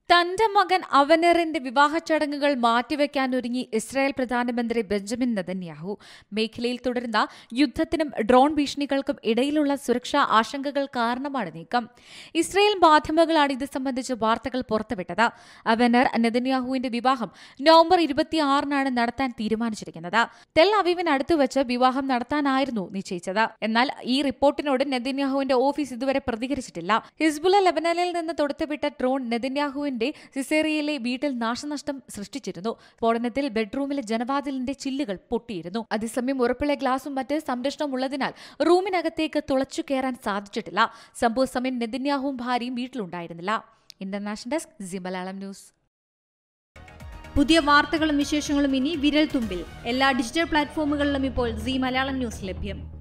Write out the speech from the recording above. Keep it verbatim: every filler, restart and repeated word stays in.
തന്റെ മകൻ അവനറിന്റെ വിവാഹ ചടങ്ങുകൾ മാറ്റിവെക്കാനൊരുങ്ങി ഇസ്രായേൽ പ്രധാനമന്ത്രി ബെഞ്ചമിൻ നെതന്യാഹു. മേഖലയിൽ തുടരുന്ന യുദ്ധത്തിനും ഡ്രോൺ ഭീഷണികൾക്കും ഇടയിലുള്ള സുരക്ഷാ ആശങ്കകൾ കാരണമാണ് നീക്കം. ഇസ്രായേൽ മാധ്യമങ്ങളാണ് ഇത് സംബന്ധിച്ച് വാർത്തകൾ പുറത്തുവിട്ടത്. അവനർ നെതന്യാഹുവിന്റെ വിവാഹം നവംബർ ഇരുപത്തിയാറിനാണ് നടത്താൻ തീരുമാനിച്ചിരിക്കുന്നത്. തെൽ അവീവിനടുത്ത് വെച്ച് വിവാഹം നടത്താനായിരുന്നു നിശ്ചയിച്ചത്. എന്നാൽ ഈ റിപ്പോർട്ടിനോട് നെതന്യാഹുവിന്റെ ഓഫീസ് ഇതുവരെ പ്രതികരിച്ചിട്ടില്ല. ഹിസ്ബുള്ള ലെബനനിൽ നിന്ന് തൊടുത്തുവിട്ട ഡ്രോൺ നെതന്യാഹുവിന്റെ സിസേറിയയിലെ വീട്ടിൽ നാശനഷ്ടം സൃഷ്ടിച്ചിരുന്നു. സ്ഫോടനത്തിൽ ബെഡ്റൂമിലെ ജനവാതിലിന്റെ ചില്ലുകൾ പൊട്ടിയിരുന്നു. അതേസമയം ഉറപ്പുള്ള ഗ്ലാസും മറ്റ് സംരക്ഷണവും ഉള്ളതിനാൽ റൂമിനകത്തേക്ക് തുളച്ചു കയറാൻ സാധിച്ചിട്ടില്ല. സംഭവ സമയം നെതന്യാഹുവും ഭാര്യയും വീട്ടിലുണ്ടായിരുന്നില്ല. International desk, Zee Malayalam news. പുതിയ വാർത്തകളും വിശേഷങ്ങളും ഇനി വിരൽ തുമ്പിൽ. എല്ലാ ഡിജിറ്റൽ പ്ലാറ്റ്ഫോമുകളിലും ഇപ്പോൾ സീ മലയാളം ന്യൂസ് ലഭ്യം.